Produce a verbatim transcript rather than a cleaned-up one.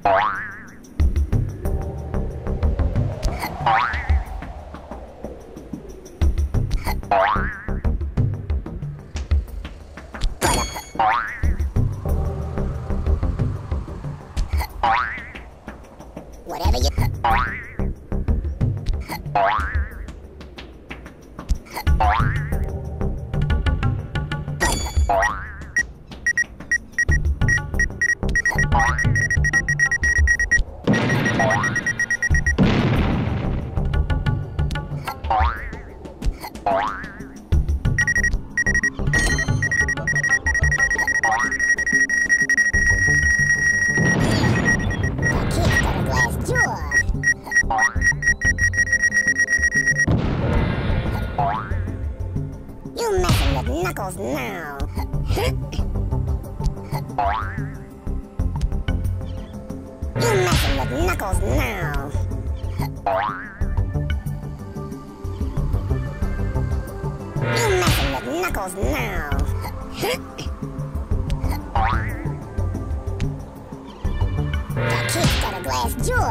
Whatever you... You messing with Knuckles now. You messing with Knuckles now. You messing with Knuckles now. The kid's got a glass jaw.